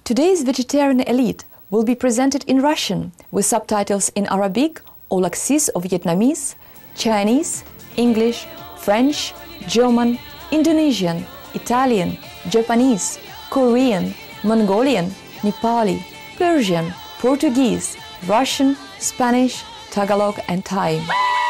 Today's Vegetarian Elite will be presented in Russian with subtitles in Arabic, all axes of Vietnamese, Chinese, English, French, German, Indonesian, Italian, Japanese, Korean, Mongolian, Nepali, Persian, Portuguese, Russian, Spanish, Tagalog and Thai.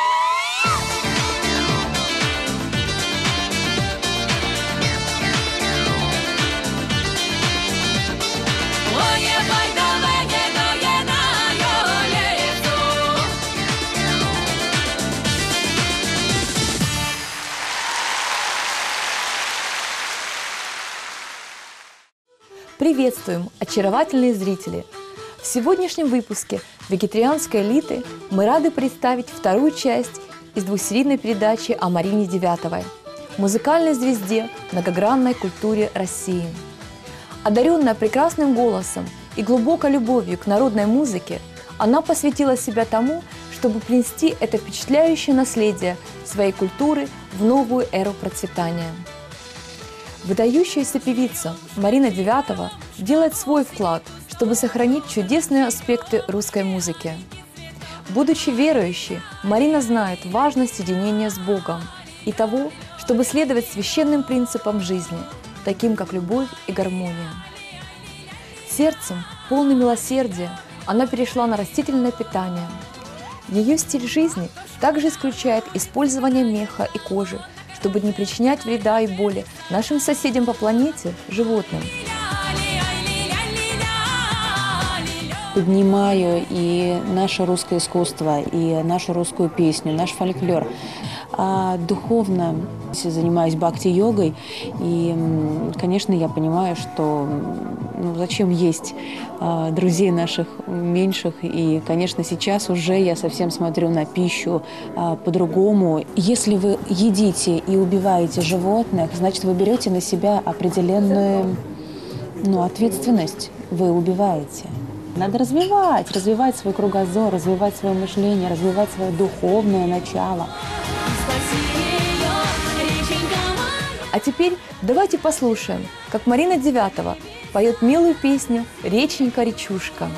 Приветствуем, очаровательные зрители! В сегодняшнем выпуске «Вегетарианской элиты» мы рады представить вторую часть из двухсерийной передачи о Марине Девятовой, музыкальной звезде многогранной культуре России. Одаренная прекрасным голосом и глубокой любовью к народной музыке, она посвятила себя тому, чтобы принести это впечатляющее наследие своей культуры в новую эру процветания. Выдающаяся певица Марина Девятова делает свой вклад, чтобы сохранить чудесные аспекты русской музыки. Будучи верующей, Марина знает важность единения с Богом и того, чтобы следовать священным принципам жизни, таким как любовь и гармония. Сердцем, полным милосердия, она перешла на растительное питание. Ее стиль жизни также исключает использование меха и кожи, чтобы не причинять вреда и боли нашим соседям по планете, животным. Поднимаю и наше русское искусство, и нашу русскую песню, наш фольклор. А духовно занимаюсь бхакти-йогой, и, конечно, я понимаю, что зачем есть друзей наших меньших, и, конечно, сейчас уже я совсем смотрю на пищу по-другому. Если вы едите и убиваете животных, значит, вы берете на себя определенную ответственность, вы убиваете. Надо развивать свой кругозор, развивать свое мышление, развивать свое духовное начало. А теперь давайте послушаем, как Марина Девятова поет милую песню «Реченька-речушка».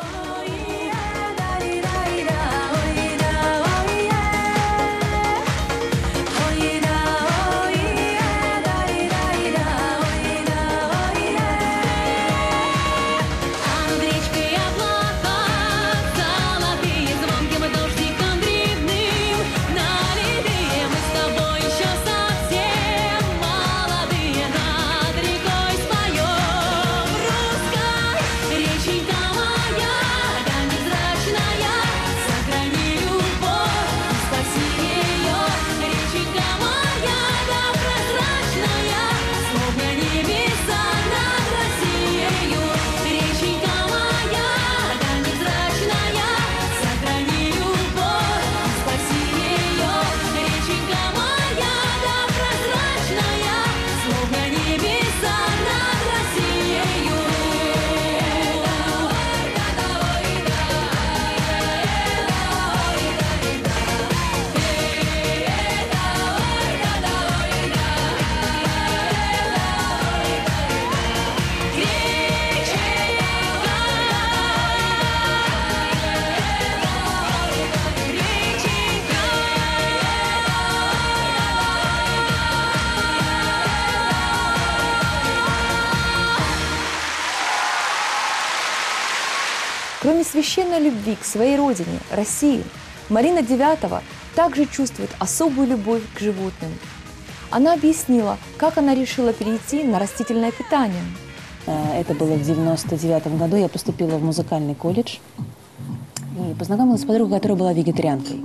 Кроме священной любви к своей родине, России, Марина Девятова также чувствует особую любовь к животным. Она объяснила, как она решила перейти на растительное питание. Это было в 1999 году. Я поступила в музыкальный колледж и познакомилась с подругой, которая была вегетарианкой.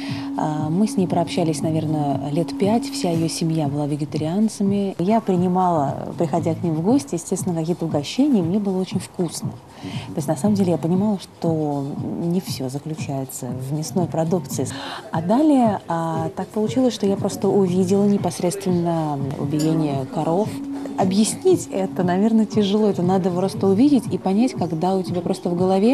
Мы с ней прообщались, наверное, лет 5. Вся ее семья была вегетарианцами. Я принимала, приходя к ним в гости, естественно, какие-то угощения, и мне было очень вкусно. То есть, на самом деле, я понимала, что не все заключается в мясной продукции. А далее так получилось, что я просто увидела непосредственно убиение коров. Объяснить это, наверное, тяжело. Это надо просто увидеть и понять, когда у тебя просто в голове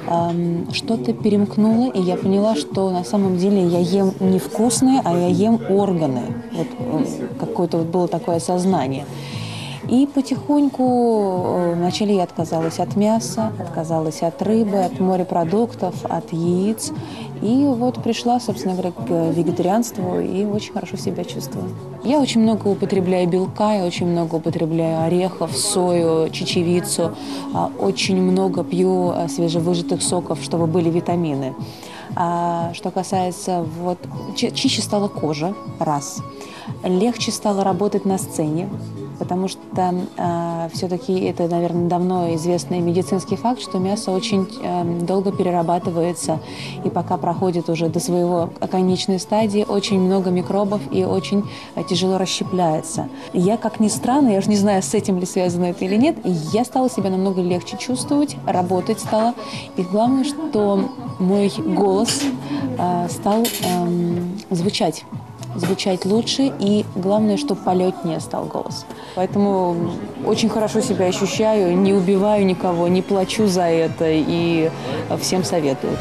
что-то перемкнуло, и я поняла, что на самом деле я ем не вкусное, а я ем органы. Вот какое-то вот было такое осознание. И потихоньку вначале я отказалась от мяса, отказалась от рыбы, от морепродуктов, от яиц. И вот пришла, собственно говоря, к вегетарианству и очень хорошо себя чувствую. Я очень много употребляю белка, я очень много употребляю орехов, сою, чечевицу. Очень много пью свежевыжатых соков, чтобы были витамины. Что касается, чище стала кожа, раз. Легче стало работать на сцене, потому что все-таки это, наверное, давно известный медицинский факт, что мясо очень долго перерабатывается, и пока проходит уже до своего конечной стадии, очень много микробов и очень тяжело расщепляется. Я, как ни странно, я уже не знаю, с этим ли связано это или нет, я стала себя намного легче чувствовать, работать стала. И главное, что мой голос стал звучать лучше, и главное, что полетнее стал голос. Поэтому очень хорошо себя ощущаю, не убиваю никого, не плачу за это, и всем советую.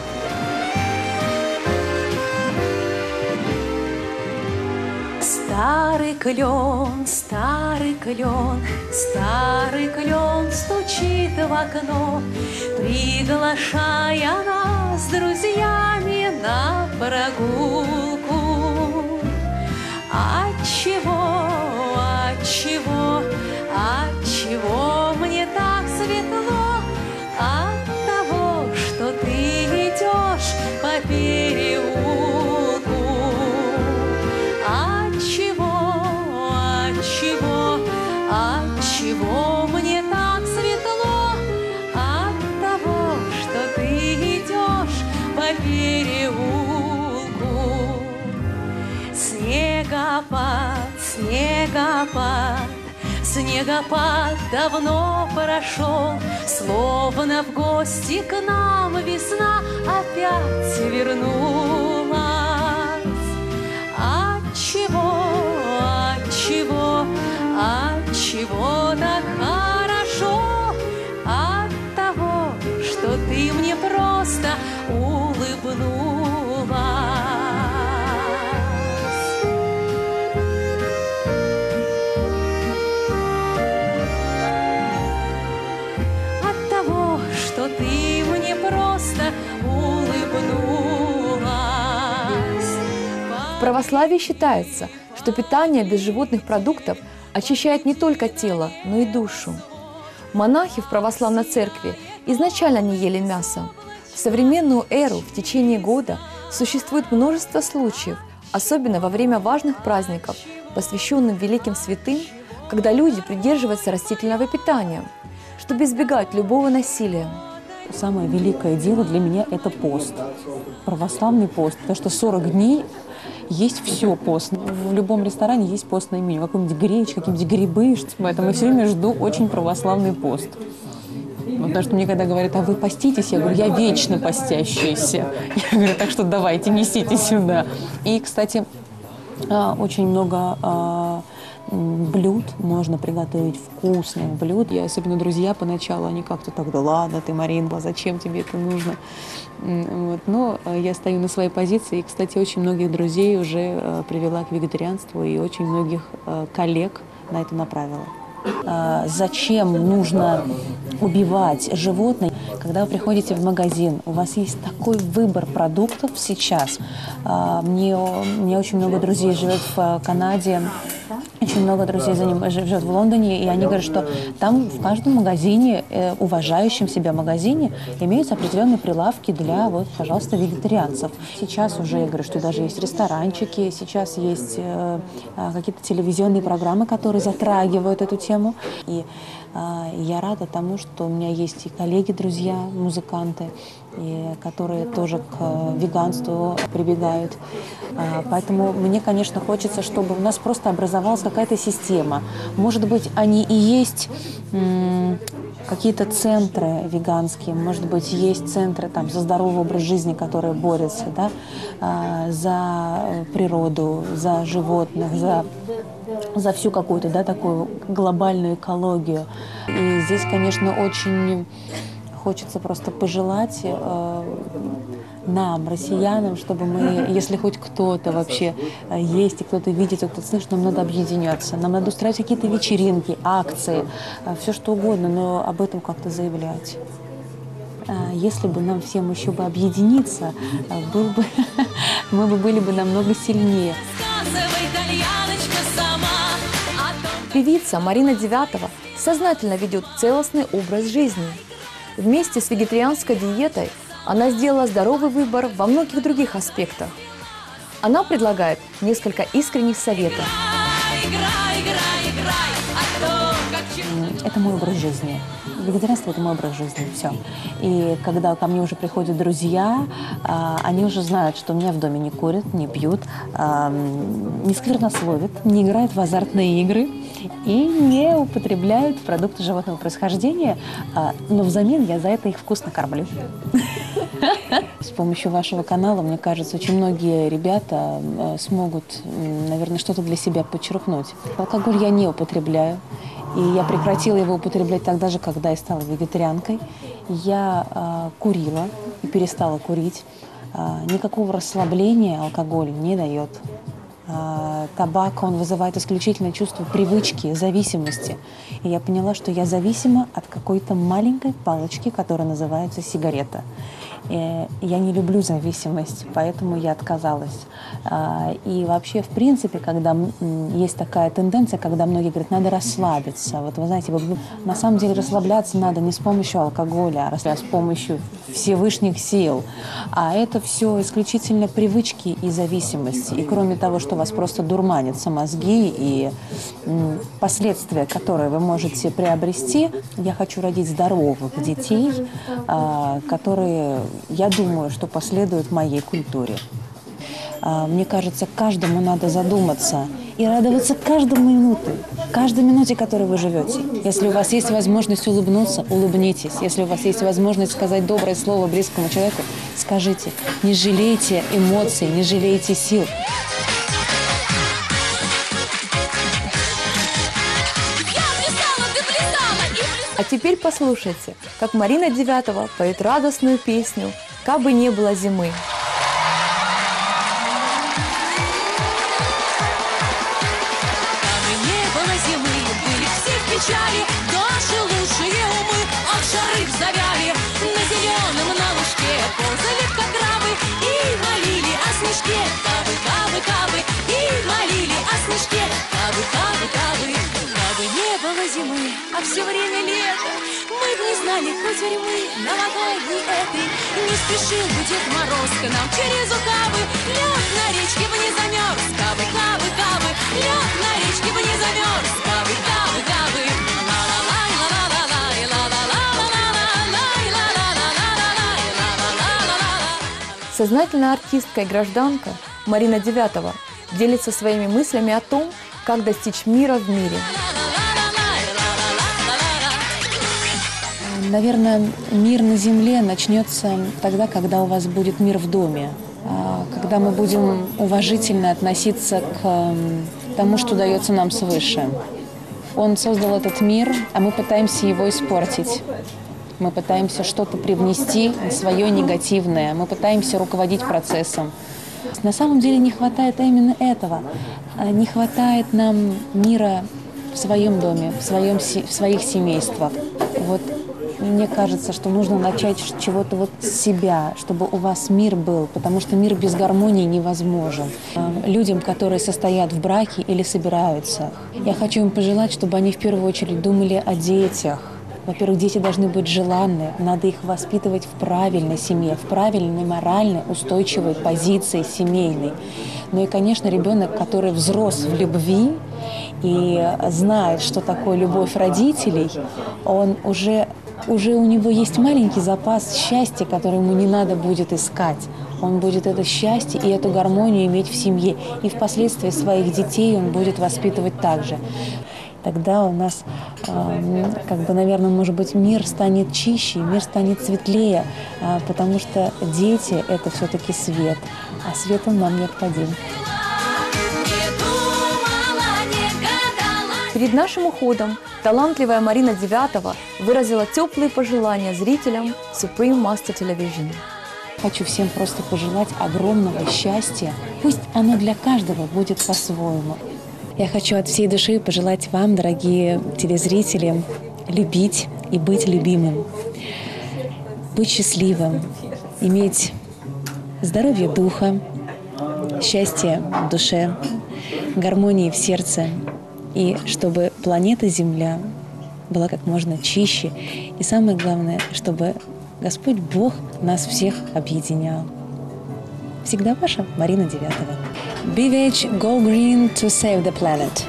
Старый клен, старый клен, старый клен стучит в окно, приглашая нас с друзьями на прогулку. Отчего мне так светло? От того, что ты идешь по переулку. Отчего мне так светло? От того, что ты идешь по переулку. Снегопад давно прошел, словно в гости к нам весна опять вернулась. Отчего так хорошо? От того, что ты мне просто улыбнулась. Что ты мне просто улыбнулась. В православии считается, что питание без животных продуктов очищает не только тело, но и душу. Монахи в православной церкви изначально не ели мясо. В современную эру в течение года существует множество случаев, особенно во время важных праздников, посвященных великим святым, когда люди придерживаются растительного питания, чтобы избегать любого насилия. Самое великое дело для меня – это пост, православный пост, потому что 40 дней есть все пост. В любом ресторане есть постное меню, какой-нибудь гречка, какие-нибудь грибы, поэтому я все время жду очень православный пост. Потому что мне когда говорят, а вы поститесь, я говорю, я вечно постящаяся. Я говорю, так что давайте, несите сюда. И, кстати, очень много блюд можно приготовить, вкусных блюд. И особенно друзья поначалу, они как-то так, да ладно ты, Марина, зачем тебе это нужно? Вот. Но я стою на своей позиции. И, кстати, очень многих друзей уже привела к вегетарианству и очень многих коллег на это направила. Зачем нужно убивать животных? Когда вы приходите в магазин, у вас есть такой выбор продуктов сейчас. У меня очень много друзей живет в Канаде, очень много друзей живет в Лондоне, и они говорят, что там в каждом магазине, уважающем себя магазине, имеются определенные прилавки для, вот, пожалуйста, вегетарианцев. Сейчас уже, я говорю, что даже есть ресторанчики, сейчас есть какие-то телевизионные программы, которые затрагивают эту тему. И я рада тому, что у меня есть и коллеги, друзья, музыканты, которые тоже к веганству прибегают. Поэтому мне, конечно, хочется, чтобы у нас просто образовалась какая-то система. Может быть, они и есть какие-то центры веганские, может быть, есть центры там, за здоровый образ жизни, которые борются, да, за природу, за животных, за всю какую-то, да, такую глобальную экологию. И здесь, конечно, очень хочется просто пожелать нам, россиянам, чтобы мы, если хоть кто-то вообще есть, и кто-то видит, и кто-то слышит, нам надо объединяться. Нам надо устраивать какие-то вечеринки, акции, все что угодно, но об этом как-то заявлять. Если бы нам всем еще бы объединиться, мы бы были бы намного сильнее. Певица Марина Девятова сознательно ведет целостный образ жизни. Вместе с вегетарианской диетой она сделала здоровый выбор во многих других аспектах. Она предлагает несколько искренних советов. Это мой образ жизни. Вегетарианство – это мой образ жизни, все. И когда ко мне уже приходят друзья, они уже знают, что у меня в доме не курят, не пьют, не сквернословят, не играют в азартные игры и не употребляют продукты животного происхождения, но взамен я за это их вкусно кормлю. С помощью вашего канала, мне кажется, очень многие ребята смогут, наверное, что-то для себя подчеркнуть. Алкоголь я не употребляю. И я прекратила его употреблять тогда же, когда я стала вегетарианкой. Я курила и перестала курить. Никакого расслабления алкоголь не дает. Табак, он вызывает исключительно чувство привычки, зависимости. И я поняла, что я зависима от какой-то маленькой палочки, которая называется сигарета. Я не люблю зависимость, поэтому я отказалась. И вообще, в принципе, когда есть такая тенденция, когда многие говорят, надо расслабиться. Вот вы знаете, на самом деле расслабляться надо не с помощью алкоголя, а с помощью Всевышних сил. А это все исключительно привычки и зависимости. И кроме того, что вас просто дурманятся мозги и последствия, которые вы можете приобрести, я хочу родить здоровых детей, которые, я думаю, что последуют моей культуре. Мне кажется, каждому надо задуматься и радоваться каждой минуте, которой вы живете. Если у вас есть возможность улыбнуться, улыбнитесь. Если у вас есть возможность сказать доброе слово близкому человеку, скажите. Не жалейте эмоций, не жалейте сил. А теперь послушайте, как Марина Девятова поет радостную песню «Кабы не было зимы». Печали, наши лучшие умы от жары завяли. На зеленом на лужке ползали, как крабы, и молили о снежке. Кабы, кабы, кабы, и молили о снежке. Кабы, кабы, кабы, кабы не было зимы, а все время лето. Мы бы не знали хоть тюрьмы новогодней этой. Не спешил бы Дед Мороз к нам через укабы. Лед на речке бы не замерз. Кабы, кабы, кабы, лед на речке бы не замерз. Кабы, кабы, кабы. Сознательная артистка и гражданка Марина Девятова делится своими мыслями о том, как достичь мира в мире. Наверное, мир на земле начнется тогда, когда у вас будет мир в доме. Когда мы будем уважительно относиться к тому, что дается нам свыше. Он создал этот мир, а мы пытаемся его испортить. Мы пытаемся что-то привнести свое негативное. Мы пытаемся руководить процессом. На самом деле не хватает именно этого. Не хватает нам мира в своем доме, в своих семействах. Вот мне кажется, что нужно начать с чего-то вот с себя, чтобы у вас мир был, потому что мир без гармонии невозможен. Людям, которые состоят в браке или собираются, я хочу им пожелать, чтобы они в первую очередь думали о детях. Во-первых, дети должны быть желанны, надо их воспитывать в правильной семье, в правильной моральной, устойчивой позиции семейной. Ну и, конечно, ребенок, который взрос в любви и знает, что такое любовь родителей, он уже у него есть маленький запас счастья, который ему не надо будет искать. Он будет это счастье и эту гармонию иметь в семье. И впоследствии своих детей он будет воспитывать так же. Тогда у нас, наверное, может быть, мир станет чище, мир станет светлее, потому что дети – это все-таки свет, а свет он нам необходим. Перед нашим уходом талантливая Марина Девятова выразила теплые пожелания зрителям Supreme Master Television. Хочу всем просто пожелать огромного счастья. Пусть оно для каждого будет по-своему. Я хочу от всей души пожелать вам, дорогие телезрители, любить и быть любимым, быть счастливым, иметь здоровье духа, счастье в душе, гармонии в сердце, и чтобы планета Земля была как можно чище, и самое главное, чтобы Господь Бог нас всех объединял. Всегда ваша Марина Девятова. BVH, go green to save the planet.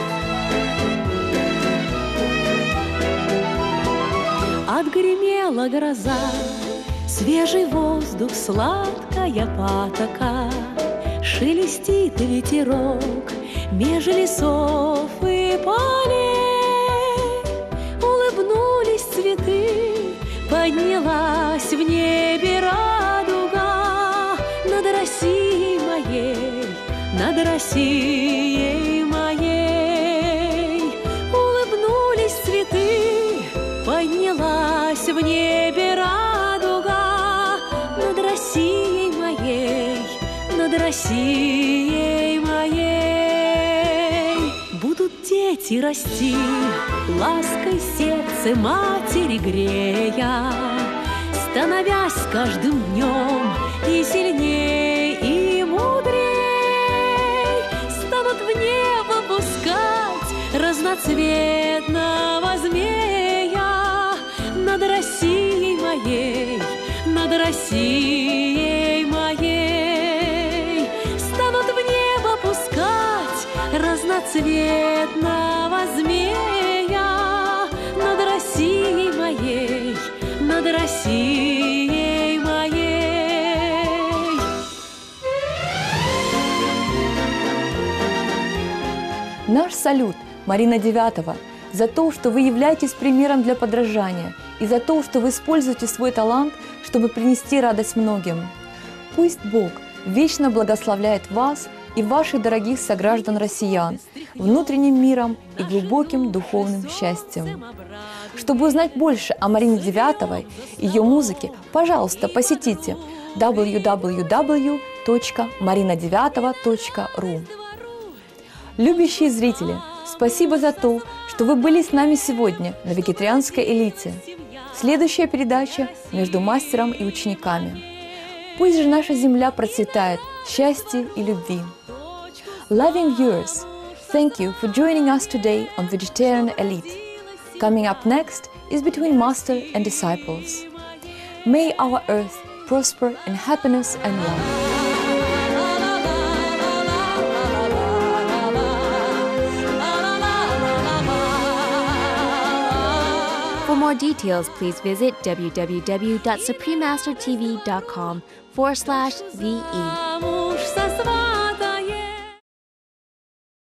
Отгремела гроза, свежий воздух, сладкая патока, шелестит ветерок меж лесов и полей. Улыбнулись цветы, поднялась в небе радуга над Россией моей, над Россией моей. Улыбнулись цветы, поднялась в небе радуга над Россией моей, над Россией моей. Будут дети расти, лаской сердце матери грея, становясь с каждым днем и сильней, и мудрей, станут в небо пускать разноцветного змея над Россией моей, над Россией моей. Станут в небо пускать разноцветного змея над Россией моей, над Россией моей. Наш салют, Марина Девятова, за то, что вы являетесь примером для подражания и за то, что вы используете свой талант, чтобы принести радость многим. Пусть Бог вечно благословляет вас и ваших дорогих сограждан россиян внутренним миром и глубоким духовным счастьем. Чтобы узнать больше о Марине Девятовой и ее музыке, пожалуйста, посетите www.marinadevyatova.ru. Любящие зрители, спасибо за то, что вы были с нами сегодня на «Вегетарианской элите». Следующая передача «Между мастером и учениками». Пусть же наша земля процветает в счастье и любви. Loving viewers, thank you for joining us today on Vegetarian Elite. Coming up next is Between Master and Disciples. May our earth prosper in happiness and love. For more details, please visit www.suprememastertv.com/VE.